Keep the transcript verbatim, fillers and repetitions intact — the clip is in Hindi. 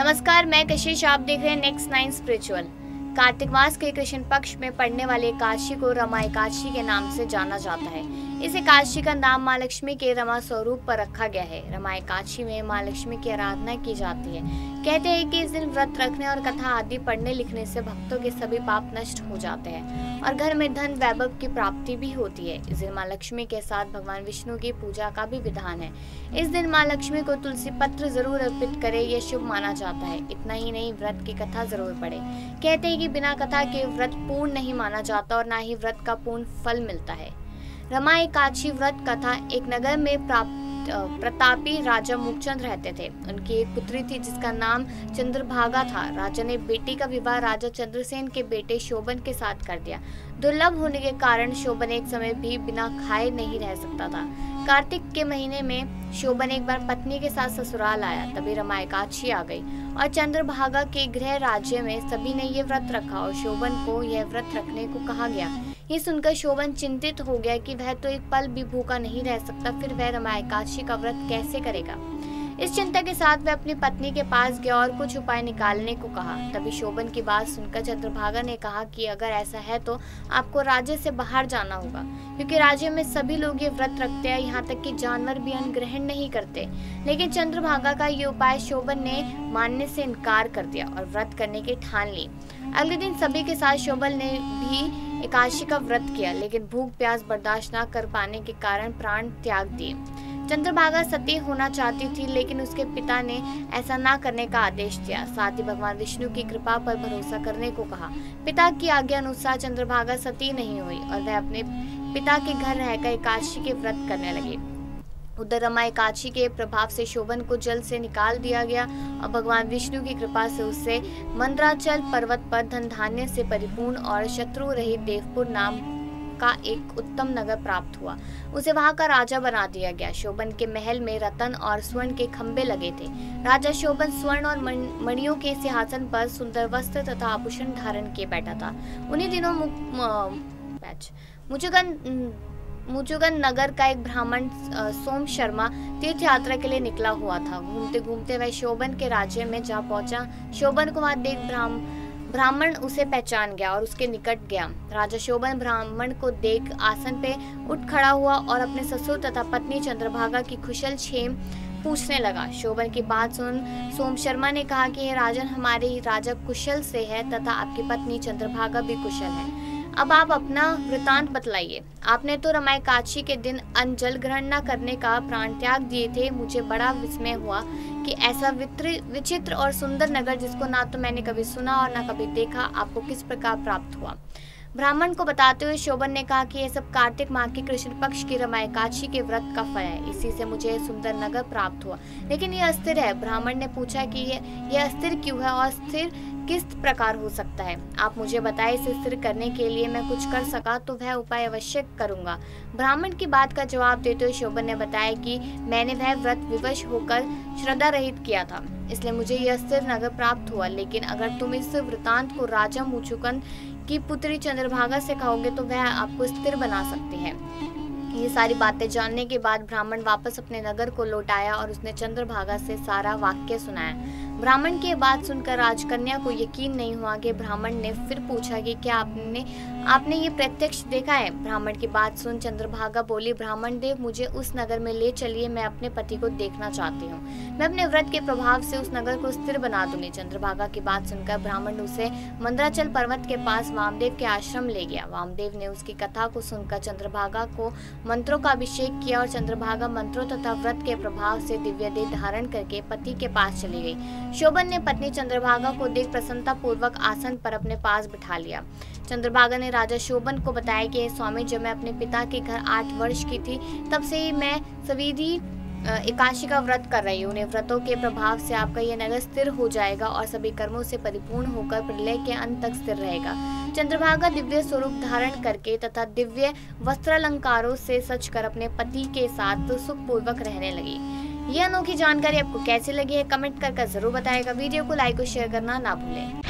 नमस्कार, मैं कशिश। आप देख रहे हैं नेक्स्ट नाइन स्पिरिचुअल। कार्तिक मास के कृष्ण पक्ष में पड़ने वाले एकादशी को रमा एकादशी के नाम से जाना जाता है। इस एकादशी का नाम माँ लक्ष्मी के रमा स्वरूप पर रखा गया है। रमा एकादशी में माँ लक्ष्मी की आराधना की जाती है। कहते हैं कि इस दिन व्रत रखने और कथा आदि पढ़ने लिखने से भक्तों के सभी पाप नष्ट हो जाते हैं और घर में धन वैभव की प्राप्ति भी होती है। इस दिन माँ लक्ष्मी के साथ भगवान विष्णु की पूजा का भी विधान है। इस दिन माँ लक्ष्मी को तुलसी पत्र जरूर अर्पित करे, यह शुभ माना जाता है। इतना ही नहीं, व्रत की कथा जरूर पढ़े। कहते हैं कि बिना कथा के व्रत पूर्ण नहीं माना जाता और न ही व्रत का पूर्ण फल मिलता है। रमा एकादशी व्रत कथा। एक नगर में प्राप्त प्रतापी राजा मूकचंद रहते थे। उनकी एक पुत्री थी जिसका नाम चंद्रभागा था। राजा ने बेटी का विवाह राजा चंद्रसेन के बेटे शोभन के साथ कर दिया। दुर्लभ होने के कारण शोभन एक समय भी बिना खाए नहीं रह सकता था। कार्तिक के महीने में शोभन एक बार पत्नी के साथ ससुराल आया। तभी रमा एकादशी आ गई और चंद्रभागा के गृह राज्य में सभी ने ये व्रत रखा और शोभन को यह व्रत रखने को कहा गया। ये सुनकर शोभन चिंतित हो गया कि वह तो एक पल भी भूखा नहीं रह सकता, फिर वह रमा एकादशी का व्रत कैसे करेगा। इस चिंता के साथ वह अपनी पत्नी के पास गया और कुछ उपाय निकालने को कहा। तभी शोभन की बात सुनकर चंद्रभागा ने कहा कि अगर ऐसा है तो आपको राज्य से बाहर जाना होगा, क्योंकि राज्य में सभी लोग ये व्रत रखते हैं, यहाँ तक कि जानवर भी अन्न ग्रहण नहीं करते। लेकिन चंद्रभागा का ये उपाय शोभन ने मानने से इनकार कर दिया और व्रत करने की ठान ली। अगले दिन सभी के साथ शोभन ने भी एकादशी का व्रत किया, लेकिन भूख प्यास बर्दाश्त न कर पाने के कारण प्राण त्याग दिए। चंद्रभागा सती होना चाहती थी, लेकिन उसके पिता ने ऐसा ना करने का आदेश दिया। साथ ही भगवान विष्णु की कृपा पर भरोसा करने को कहा। पिता की आज्ञा अनुसार चंद्रभागा सती नहीं हुई और वह अपने पिता के घर रहकर एकादशी के व्रत करने लगी। उधर रमा एकादशी के प्रभाव से शोभन को जल से निकाल दिया गया और भगवान विष्णु की कृपा से उसे मंद्राचल पर्वत पर धन धान्य से परिपूर्ण और शत्रु रहित देवपुर नाम का एक उत्तम नगर प्राप्त हुआ। उसे वहां का राजा बना दिया गया। शोभन के महल में रतन और स्वर्ण के खंभे लगे थे। राजा शोभन स्वर्ण और मणियों के सिंहासन पर सुंदर वस्त्र तथा आभूषण धारण किए बैठा था। उन्हीं दिनों मुचुगन मुचुगन नगर का एक ब्राह्मण सोम शर्मा तीर्थ यात्रा के लिए निकला हुआ था। घूमते घूमते वह शोभन के राज्य में जा पहुंचा। शोभन को वहां देख ब्राह्मण उसे पहचान गया और उसके निकट गया। राजा शोभन ब्राह्मण को देख आसन पे उठ खड़ा हुआ और अपने ससुर तथा पत्नी चंद्रभागा की कुशल क्षेम पूछने लगा। शोभन की बात सुन सोम शर्मा ने कहा कि ये राजन, हमारे राजा कुशल से है तथा आपकी पत्नी चंद्रभागा भी कुशल है। अब आप अपना वृतांत बतलाइए। आपने तो रमा एकादशी के दिन अन्न जल ग्रहण न करने का प्राण त्याग दिए थे। मुझे बड़ा विस्मय हुआ कि ऐसा विचित्र और सुंदर नगर, जिसको ना तो मैंने कभी सुना और ना कभी देखा, आपको किस प्रकार प्राप्त हुआ। ब्राह्मण को बताते हुए शोभन ने कहा कि यह सब कार्तिक माह के कृष्ण पक्ष की रमा एकादशी के व्रत का फल है। इसी से मुझे यह सुंदर नगर प्राप्त हुआ, लेकिन यह अस्थिर है। ब्राह्मण ने पूछा कि यह यह अस्थिर क्यों है और स्थिर किस प्रकार हो सकता है। आप मुझे बताएं, इसे स्थिर करने के लिए मैं कुछ कर सका तो वह उपाय अवश्य करूंगा। ब्राह्मण की बात का जवाब देते हुए शोभन ने बताया कि मैंने वह व्रत विवश होकर श्रद्धा रहित किया था, इसलिए मुझे यह स्थिर नगर प्राप्त हुआ। लेकिन अगर तुम इस वृतांत को राजा मुचुकन की पुत्री चंद्रभागा से कहोगे तो वह आपको स्थिर बना सकती है। ये सारी बातें जानने के बाद ब्राह्मण वापस अपने नगर को लौट आया और उसने चंद्रभागा से सारा वाक्य सुनाया। ब्राह्मण की बात सुनकर राजकन्या को यकीन नहीं हुआ कि ब्राह्मण ने फिर पूछा कि क्या आपने आपने ये प्रत्यक्ष देखा है। ब्राह्मण की बात सुन चंद्रभागा बोली, ब्राह्मण देव, मुझे उस नगर में ले चलिए, मैं अपने पति को देखना चाहती हूँ। मैं अपने व्रत के प्रभाव से उस नगर को स्थिर बना दूंगी। चंद्रभागा की बात सुनकर ब्राह्मण उसे मंद्राचल पर्वत के पास वामदेव के आश्रम ले गया। वामदेव ने उसकी कथा को सुनकर चंद्रभागा को मंत्रों का अभिषेक किया और चंद्रभागा मंत्रों तथा व्रत के प्रभाव से दिव्य देह धारण करके पति के पास चली गई। शोभन ने पत्नी चंद्रभागा को देख प्रसन्नता पूर्वक आसन पर अपने पास बिठा लिया। चंद्रभागा ने राजा शोभन को बताया कि स्वामी, जब मैं अपने पिता के घर आठ वर्ष की थी तब से ही मैं सविधि एकादशी का व्रत कर रही हूँ। उन्हें व्रतों के प्रभाव से आपका यह नगर स्थिर हो जाएगा और सभी कर्मों से परिपूर्ण होकर प्रलय के अंत तक स्थिर रहेगा। चंद्रभागा दिव्य स्वरूप धारण करके तथा दिव्य वस्त्रालंकारों से सजकर अपने पति के साथ सुखपूर्वक रहने लगी। यह अनोखी जानकारी आपको कैसी लगी है कमेंट कर कर जरूर बताएगा। वीडियो को लाइक और शेयर करना ना भूलें।